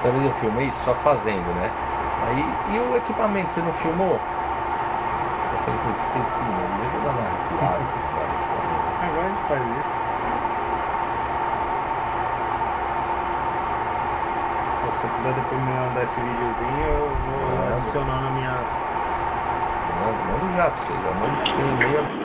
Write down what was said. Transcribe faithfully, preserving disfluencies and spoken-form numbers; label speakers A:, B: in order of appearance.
A: Outra vez eu filmei isso só fazendo, né? Aí, e o equipamento, você não filmou? Eu falei, putz, esqueci, né? Deixa eu dar uma recuada.
B: Agora a gente faz isso. Se eu puder depois me mandar esse videozinho, eu vou
A: Manda.
B: adicionar na minha.
A: Manda, manda já pra você, já manda que tem e-mail.